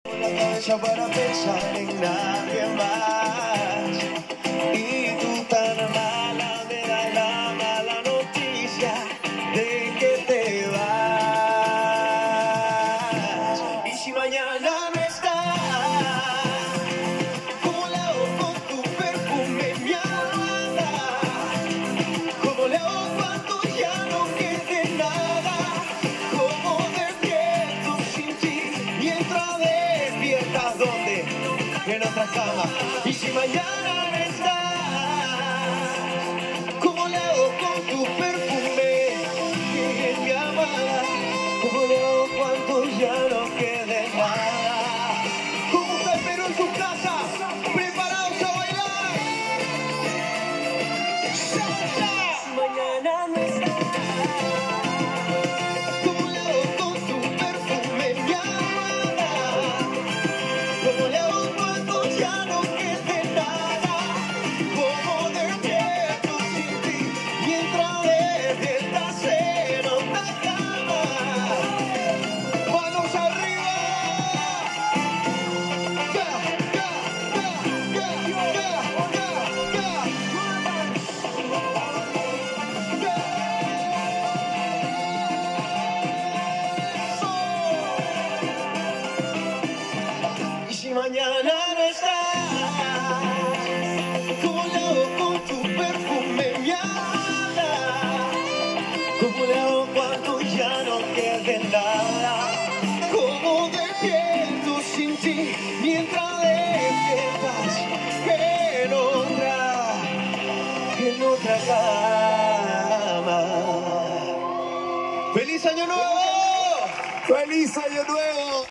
La cabeza para pensar en nadie más. Y tú tan mala me das la mala noticia de que te vas. Y si mañana no estás, ¿cómo le hago con tu perfume en mi almohada? ¿Cómo le hago cuando ya no quede nada? ¿Cómo despierto sin ti mientras despiertas donde? En otra cama. Y si mañana no estás, ¿cómo le hago con tu perfume en mi amada? ¿Cómo le hago cuando ya no quede nada? ¿Cómo está el Perú en su casa? ¿Preparados a bailar? ¡Salsa! Mañana no estás. ¿Cómo le hago con tu perfume en mi almohada? ¿Cómo le hago cuando ya no quede nada? ¿Cómo despierto sin ti mientras despiertas en otra cama? ¡Manos arriba! ¡Ya, ya, ya, ya, ya, Y si mañana no estás, ¿cómo le hago con tu perfume en mi almohada? ¿Cómo le hago cuando ya no quede nada? ¿Cómo despierto sin ti mientras despiertas en otra cama? ¡Feliz Año Nuevo! ¡Feliz Año Nuevo!